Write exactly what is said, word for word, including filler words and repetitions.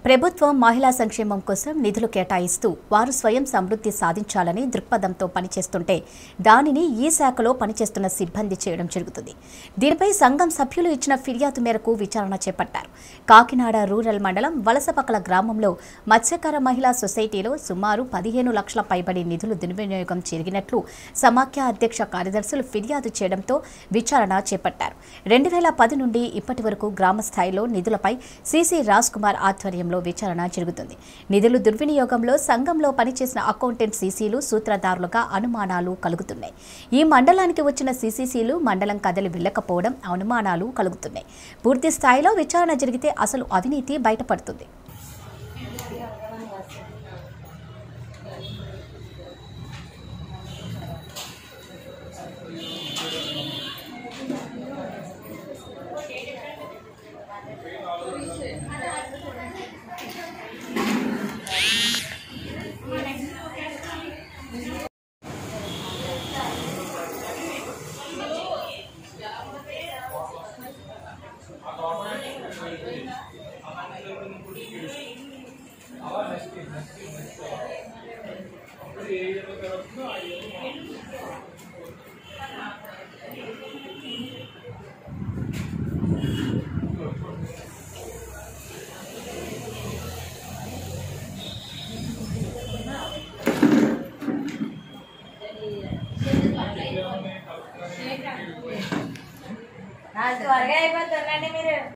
ప్రభుత్వం మహిళా సంక్షేమం కోసం నిధులు కేటాయిస్తూ వారు స్వయం సమృద్ధి సాధించాలని దృక్పథంతో పనిచేస్తుంటే దానిని ఈ శాఖలో పనిచేస్తున్న సిబ్బంది చేయడం జరుగుతుంది. దీనిపై సంఘం సభ్యులు ఇచ్చిన ఫిర్యాదు మేరకు విచారణ చేపట్టారు. కాకినాడ రూరల్ మండలం వలసపకల గ్రామంలో మత్స్యకార మహిళా సొసైటీలో సుమారు పదిహేను లక్షల పైబడి నిధులు దుర్వినియోగం జరిగినట్లు సమాఖ్య అధ్యక్ష కార్యదర్శులు ఫిర్యాదు చేయడంతో విచారణ చేపట్టారు. రెండు వేల పది నుండి ఇప్పటి వరకు గ్రామ స్థాయిలో నిధులపై సిసి రాజ్ కుమార్ ఆధ్వర్యంలో విచారణ జరుగుతుంది. నిధులు దుర్వినియోగంలో సంఘంలో పనిచేసిన అకౌంటెంట్ సీసీలు సూత్రధారులుగా అనుమానాలు కలుగుతున్నాయి. ఈ మండలానికి వచ్చిన సీసీసీలు మండలం కదలి వెళ్లకపోవడం అనుమానాలు కలుగుతున్నాయి. పూర్తి స్థాయిలో విచారణ జరిగితే అసలు అవినీతి బయటపడుతుంది. త్వరగా అయిపోతుందండి మీరు.